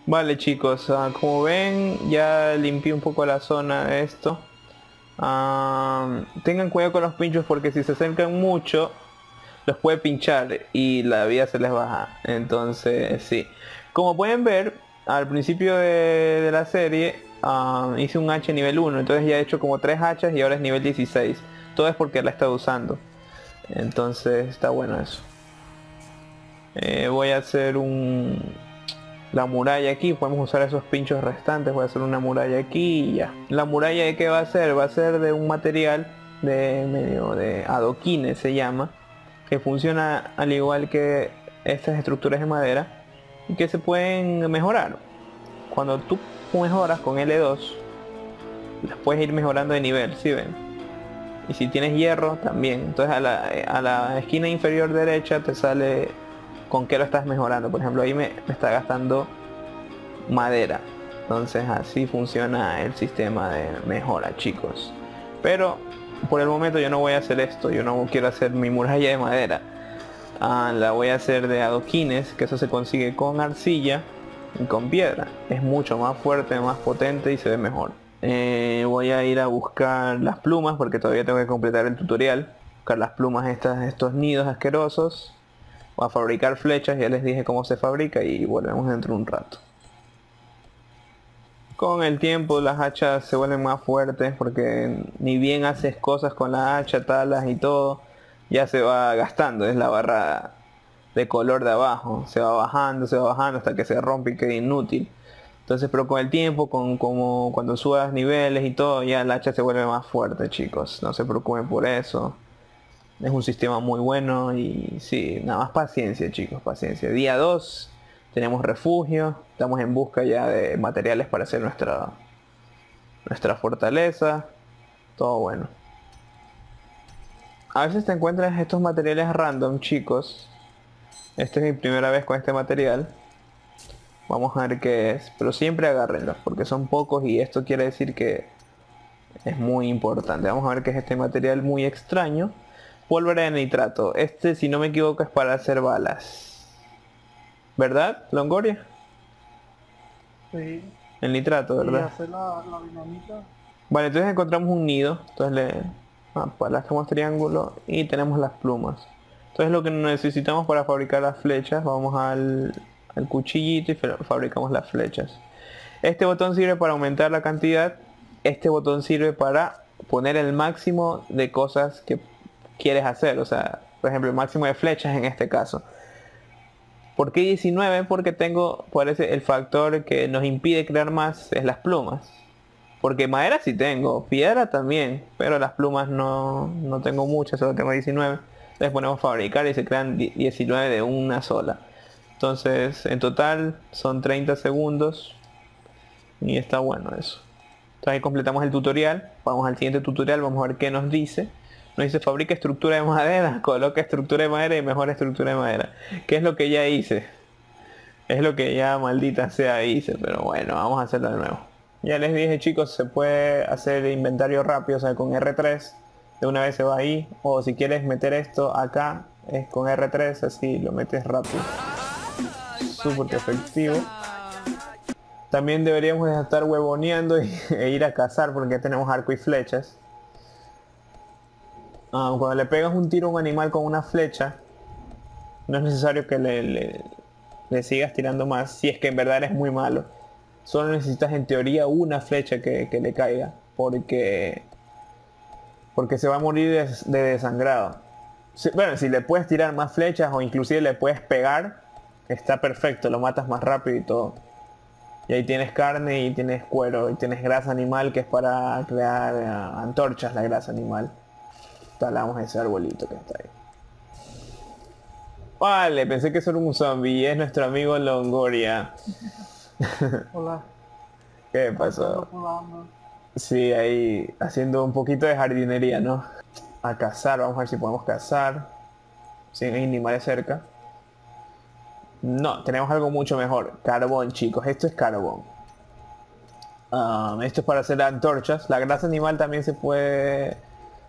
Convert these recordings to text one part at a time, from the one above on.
Vale chicos, como ven ya limpié un poco la zona de esto. Tengan cuidado con los pinchos porque si se acercan mucho los puede pinchar y la vida se les baja. Entonces sí. Como pueden ver, al principio de la serie hice un hacha nivel 1. Entonces ya he hecho como 3 hachas y ahora es nivel 16. Todo es porque la he estado usando. Entonces está bueno eso. Voy a hacer la muralla aquí, podemos usar esos pinchos restantes, voy a hacer una muralla aquí y ya. La muralla de qué va a ser, va a ser de un material de medio de adoquines se llama, que funciona al igual que estas estructuras de madera y que se pueden mejorar. Cuando tú mejoras con L2, las puedes ir mejorando de nivel, ¿sí ven? Y si tienes hierro también, entonces a la esquina inferior derecha te sale con qué lo estás mejorando. Por ejemplo ahí me está gastando madera. Entonces así funciona el sistema de mejora chicos. Pero por el momento yo no voy a hacer esto, yo no quiero hacer mi muralla de madera. La voy a hacer de adoquines, que eso se consigue con arcilla y con piedra. Es mucho más fuerte, más potente y se ve mejor. Voy a ir a buscar las plumas porque todavía tengo que completar el tutorial. Buscar las plumas estos nidos asquerosos. Voy a fabricar flechas, ya les dije cómo se fabrica y volvemos dentro de un rato. Con el tiempo las hachas se vuelven más fuertes porque ni bien haces cosas con la hacha, talas y todo, ya se va gastando, es la barra de color de abajo, se va bajando hasta que se rompe y queda inútil. Entonces, pero con el tiempo, como cuando subas niveles y todo, ya la hacha se vuelve más fuerte chicos, no se preocupen por eso. Es un sistema muy bueno y sí, nada más paciencia chicos, paciencia. Día 2 tenemos refugio, estamos en busca ya de materiales para hacer nuestra fortaleza, todo bueno. A veces te encuentras estos materiales random chicos. Esta es mi primera vez con este material. Vamos a ver qué es, pero siempre agárrenlos porque son pocos y esto quiere decir que es muy importante. Vamos a ver qué es este material muy extraño. Pólvora de nitrato. Este, si no me equivoco, es para hacer balas. ¿Verdad, Longoria? Sí, El nitrato, y ¿verdad? hacer la dinamita. Vale, entonces encontramos un nido. Entonces apalacamos triángulo y tenemos las plumas. Entonces lo que necesitamos para fabricar las flechas, vamos al cuchillito y fabricamos las flechas. Este botón sirve para aumentar la cantidad. Este botón sirve para poner el máximo de cosas que quieres hacer. O sea, por ejemplo, el máximo de flechas en este caso. ¿Por qué 19? Porque tengo, parece, el factor que nos impide crear más es las plumas. Porque madera sí tengo, piedra también, pero las plumas no tengo muchas, solo tengo 19. Les ponemos fabricar y se crean 19 de una sola. Entonces, en total son 30 segundos y está bueno eso. Entonces ahí completamos el tutorial, vamos al siguiente tutorial, vamos a ver qué nos dice. Nos dice fabrica estructura de madera, coloca estructura de madera y mejora estructura de madera. ¿Qué es lo que ya hice? Es lo que ya maldita sea hice, pero bueno, vamos a hacerlo de nuevo. Ya les dije chicos, se puede hacer inventario rápido, o sea con R3 de una vez se va ahí, o si quieres meter esto acá, es con R3, así lo metes rápido. Súper efectivo. También deberíamos de estar huevoneando e ir a cazar porque ya tenemos arco y flechas. Cuando le pegas un tiro a un animal con una flecha, no es necesario que le sigas tirando más si es que en verdad eres muy malo. Solo necesitas en teoría una flecha que le caiga porque se va a morir de desangrado. Bueno, si le puedes tirar más flechas o inclusive le puedes pegar, está perfecto, lo matas más rápido y todo. Y ahí tienes carne y tienes cuero y tienes grasa animal que es para crear antorchas, la grasa animal. Talamos ese arbolito que está ahí. Vale, pensé que eso era un zombie y es nuestro amigo Longoria. Hola, ¿Qué pasando pasó? por hambre. Sí, ahí haciendo un poquito de jardinería, ¿no? A cazar, vamos a ver si podemos cazar. Sin animales cerca. No, tenemos algo mucho mejor. Carbón, chicos, esto es carbón. Esto es para hacer antorchas. La grasa animal también se puede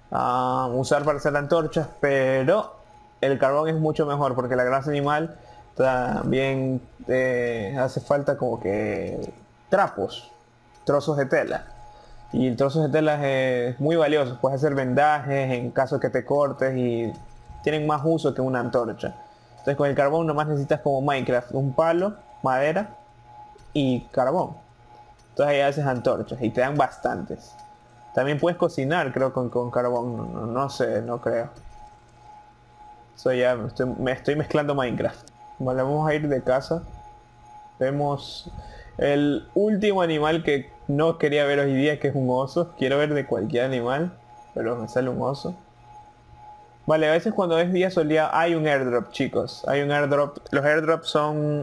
usar para hacer antorchas, pero el carbón es mucho mejor porque la grasa animal También hace falta como que trapos, trozos de tela. Y trozos de tela es muy valioso. Puedes hacer vendajes en caso que te cortes y tienen más uso que una antorcha. Entonces con el carbón nomás necesitas como Minecraft, un palo, madera y carbón. Entonces ahí haces antorchas y te dan bastantes. También puedes cocinar, creo, con carbón. No sé, no creo. Eso ya me estoy mezclando Minecraft. Vale, vamos a ir de casa. Vemos el último animal que no quería ver hoy día, que es un oso. Quiero ver de cualquier animal, pero me sale un oso. Vale, a veces cuando es día soleado hay un airdrop, chicos. Hay un airdrop. Los airdrops son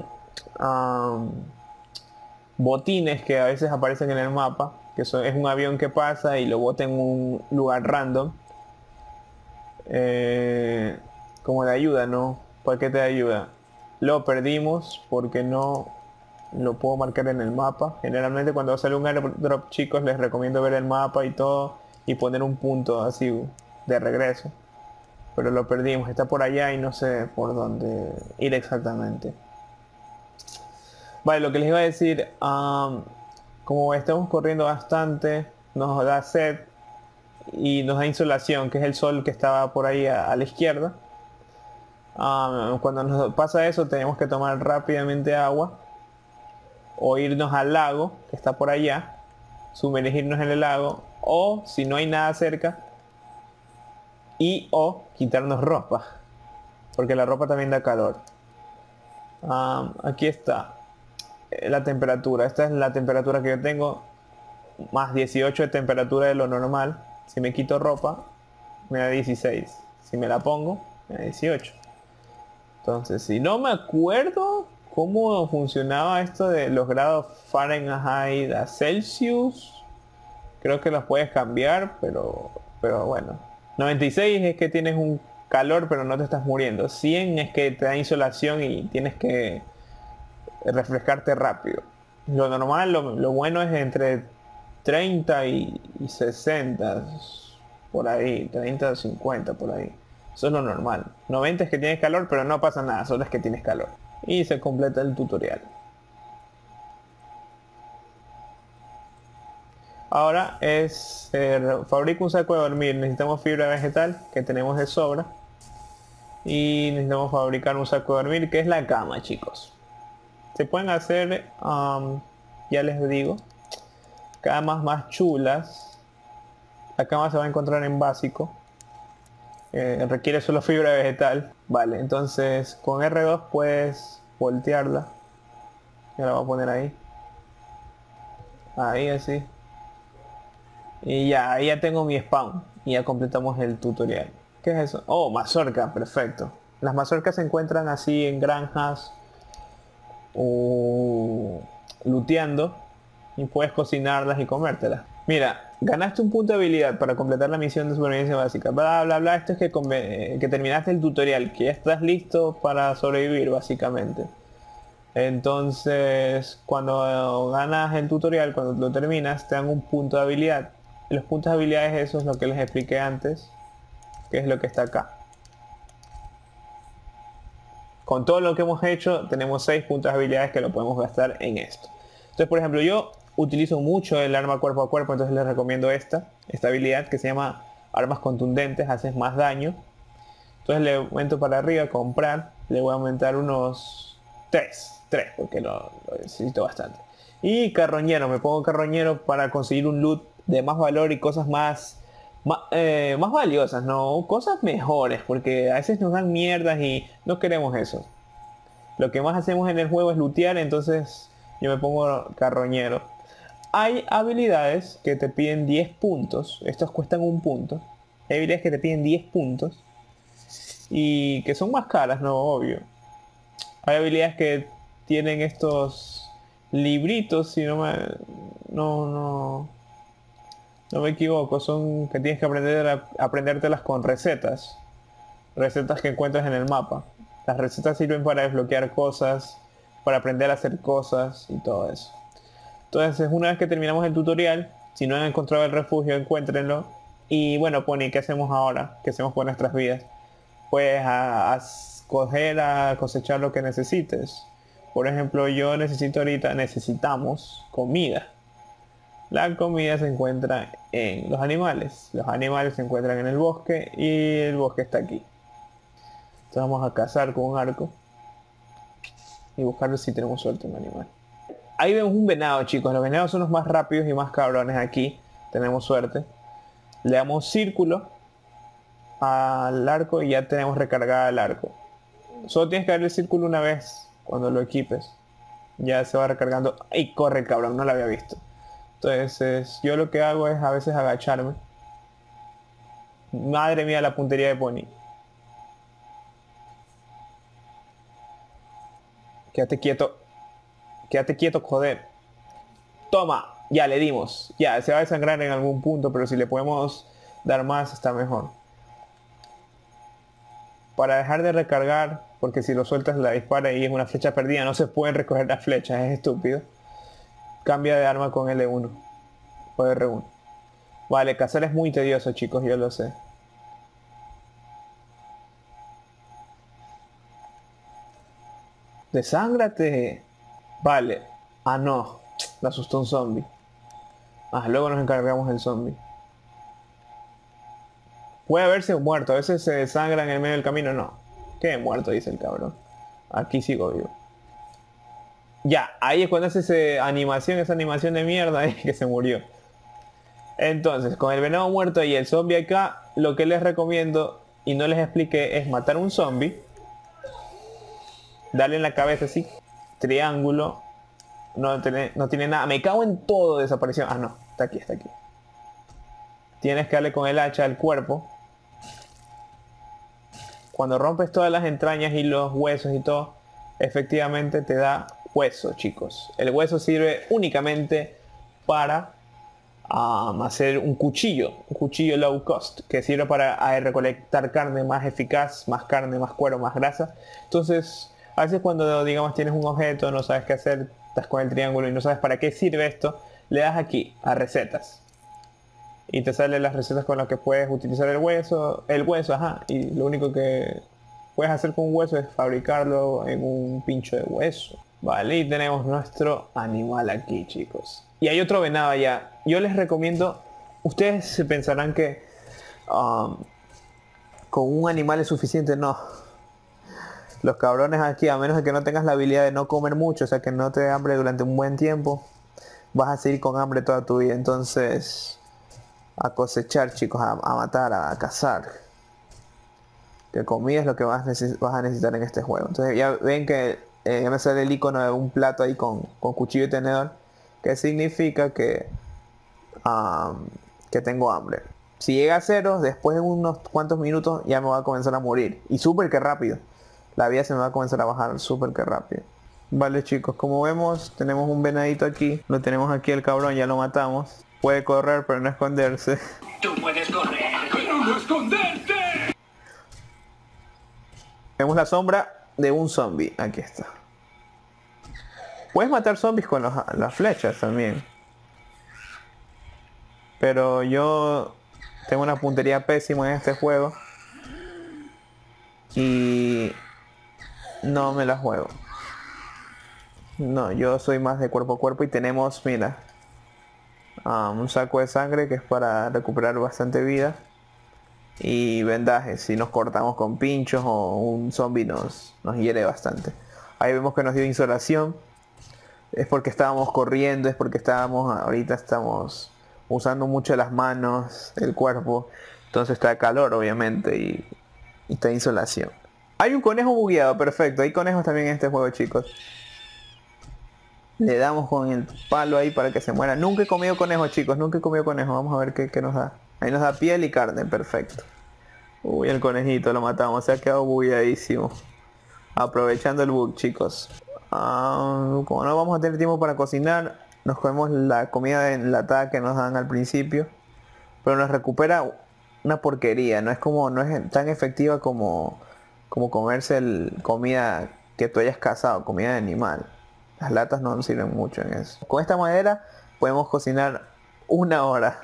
botines que a veces aparecen en el mapa. Es un avión que pasa y lo bota en un lugar random. Como de ayuda, ¿no? Paquete de ayuda. Lo perdimos porque no lo puedo marcar en el mapa. Generalmente cuando sale un airdrop, chicos, les recomiendo ver el mapa y todo y poner un punto así de regreso. Pero lo perdimos, está por allá y no sé por dónde ir exactamente. Vale, lo que les iba a decir, como estamos corriendo bastante, nos da sed y nos da insolación, que es el sol que estaba por ahí a la izquierda. Cuando nos pasa eso tenemos que tomar rápidamente agua o irnos al lago que está por allá, sumergirnos en el lago, o si no hay nada cerca, o quitarnos ropa, porque la ropa también da calor. Aquí está la temperatura. Esta es la temperatura que yo tengo, más 18 de temperatura de lo normal. Si me quito ropa me da 16, si me la pongo me da 18. Entonces, si no me acuerdo cómo funcionaba esto de los grados Fahrenheit a Celsius, creo que los puedes cambiar, pero bueno. 96 es que tienes un calor pero no te estás muriendo. 100 es que te da insolación y tienes que refrescarte rápido. Lo normal, lo bueno es entre 30 y 60, por ahí, 30 a 50 por ahí. Eso es lo normal. 90 es que tienes calor, pero no pasa nada, solo es que tienes calor. Y se completa el tutorial. Ahora es fabrica un saco de dormir. Necesitamos fibra vegetal, que tenemos de sobra. Y necesitamos fabricar un saco de dormir, que es la cama, chicos. Se pueden hacer, ya les digo, camas más chulas. La cama se va a encontrar en básico. Requiere solo fibra vegetal. Vale, entonces con R2 puedes voltearla. Ya la voy a poner ahí. Ahí así. Y ya, ahí ya tengo mi spawn. Y ya completamos el tutorial. ¿Qué es eso? Oh, mazorca, perfecto. Las mazorcas se encuentran así en granjas o looteando. Y puedes cocinarlas y comértelas. Mira, ganaste un punto de habilidad para completar la misión de supervivencia básica. Bla, bla, bla. Esto es que terminaste el tutorial, que ya estás listo para sobrevivir, básicamente. Entonces, cuando ganas el tutorial, cuando lo terminas, te dan un punto de habilidad. Y los puntos de habilidades, eso es lo que les expliqué antes, que es lo que está acá. Con todo lo que hemos hecho, tenemos 6 puntos de habilidades que lo podemos gastar en esto. Entonces, por ejemplo, yo utilizo mucho el arma cuerpo a cuerpo, entonces les recomiendo esta habilidad que se llama armas contundentes, haces más daño. Entonces le aumento para arriba, comprar, le voy a aumentar unos 3 porque lo necesito bastante. Y carroñero, me pongo carroñero para conseguir un loot de más valor y cosas más valiosas, no, cosas mejores, porque a veces nos dan mierdas y no queremos eso. Lo que más hacemos en el juego es lootear, entonces yo me pongo carroñero. Hay habilidades que te piden 10 puntos, estos cuestan un punto. Hay habilidades que te piden 10 puntos y que son más caras, no, obvio. Hay habilidades que tienen estos libritos, si no me equivoco, son que tienes que aprendértelas con recetas. Recetas que encuentras en el mapa. Las recetas sirven para desbloquear cosas, para aprender a hacer cosas y todo eso. Entonces, una vez que terminamos el tutorial, si no han encontrado el refugio, encuéntrenlo. Y bueno, Pony, ¿qué hacemos ahora? ¿Qué hacemos con nuestras vidas? Pues escoger a cosechar lo que necesites. Por ejemplo, yo necesito ahorita, necesitamos comida. La comida se encuentra en los animales. Los animales se encuentran en el bosque y el bosque está aquí. Entonces vamos a cazar con un arco y buscar si tenemos suerte un animal. Ahí vemos un venado, chicos. Los venados son los más rápidos y más cabrones aquí. Tenemos suerte. Le damos círculo al arco y ya tenemos recargada el arco. Solo tienes que darle círculo una vez cuando lo equipes. Ya se va recargando. Y corre el cabrón, no lo había visto. Entonces yo lo que hago es a veces agacharme. Madre mía, la puntería de Pony. Quédate quieto. Quédate quieto, joder. Toma. Ya le dimos. Ya, se va a desangrar en algún punto, pero si le podemos dar más está mejor. Para dejar de recargar, porque si lo sueltas la dispara y es una flecha perdida, no se pueden recoger las flechas, es estúpido. Cambia de arma con L1 o R1. Vale, cazar es muy tedioso, chicos, yo lo sé. Desángrate. Vale. Ah, no. Me asustó un zombie. Ah, luego nos encargamos del zombie. Puede haberse muerto, a veces se desangra en el medio del camino. No. ¿Qué muerto? Dice el cabrón. Aquí sigo vivo. Ya, ahí es cuando hace esa animación de mierda que se murió. Entonces, con el venado muerto y el zombie acá, lo que les recomiendo y no les expliqué es matar un zombie. Darle en la cabeza así. Triángulo. No tiene nada. Me cago en todo, desapareció. Ah, no. Está aquí, está aquí. Tienes que darle con el hacha al cuerpo. Cuando rompes todas las entrañas y los huesos y todo, efectivamente te da hueso, chicos. El hueso sirve únicamente para hacer un cuchillo low cost, que sirve para recolectar carne más eficaz, más carne, más cuero, más grasa. Entonces, a veces cuando, digamos, tienes un objeto, no sabes qué hacer, estás con el triángulo y no sabes para qué sirve esto, le das aquí, a recetas. Y te salen las recetas con las que puedes utilizar el hueso, ajá. Y lo único que puedes hacer con un hueso es fabricarlo en un pincho de hueso. Vale, y tenemos nuestro animal aquí, chicos. Y hay otro venado allá. Yo les recomiendo, ustedes se pensarán que con un animal es suficiente. No. Los cabrones aquí, a menos de que no tengas la habilidad de no comer mucho, o sea que no te dé hambre durante un buen tiempo, vas a seguir con hambre toda tu vida. Entonces, a cosechar, chicos, a matar, a cazar. Que comida es lo que vas a necesitar en este juego. Entonces ya ven que ya me sale el icono de un plato ahí con cuchillo y tenedor, que significa que tengo hambre. Si llega a cero, después de unos cuantos minutos ya me va a comenzar a morir. Y súper que rápido. La vida se me va a comenzar a bajar súper que rápido. Vale, chicos, como vemos, tenemos un venadito aquí. Lo tenemos aquí el cabrón, ya lo matamos. Puede correr, pero no esconderse. Tú puedes correr, pero no esconderte. Vemos la sombra de un zombie. Aquí está. Puedes matar zombies con las flechas también. Pero yo tengo una puntería pésima en este juego. Y no me la juego. No, yo soy más de cuerpo a cuerpo y tenemos, mira, un saco de sangre que es para recuperar bastante vida. Y vendajes, si nos cortamos con pinchos o un zombie nos hiere bastante. Ahí vemos que nos dio insolación. Es porque estábamos corriendo, es porque ahorita estamos usando mucho las manos, el cuerpo. Entonces está calor obviamente y está insolación. Hay un conejo bugueado, perfecto. Hay conejos también en este juego, chicos. Le damos con el palo ahí para que se muera. Nunca he comido conejo, chicos, nunca he comido conejo. Vamos a ver qué nos da. Ahí nos da piel y carne, perfecto. Uy, el conejito lo matamos, se ha quedado bugueadísimo. Aprovechando el bug, chicos. Como no vamos a tener tiempo para cocinar, nos comemos la comida enlatada que nos dan al principio. Pero nos recupera una porquería, no es tan efectiva como comerse comida que tú hayas cazado, comida de animal. Las latas no nos sirven mucho en eso. Con esta madera podemos cocinar 1 hora.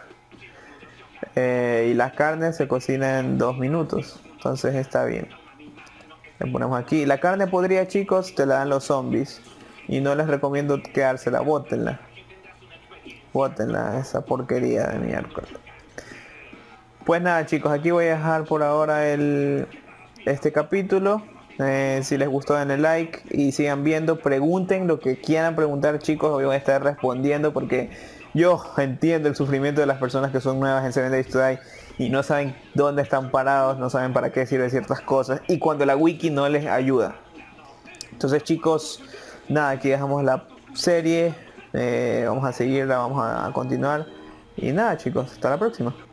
Y las carnes se cocinan en 2 minutos. Entonces está bien. Le ponemos aquí. La carne podrida, chicos, te la dan los zombies. Y no les recomiendo quedársela, bótenla. Bótenla, esa porquería de miércoles. Pues nada, chicos, aquí voy a dejar por ahora este capítulo. Si les gustó, denle like y sigan viendo. Pregunten lo que quieran preguntar, chicos. Hoy voy a estar respondiendo porque yo entiendo el sufrimiento de las personas que son nuevas en 7 Days to Die y no saben dónde están parados, no saben para qué sirven ciertas cosas y cuando la wiki no les ayuda. Entonces, chicos, nada, aquí dejamos la serie. Vamos a seguirla, vamos a continuar. Y nada, chicos, hasta la próxima.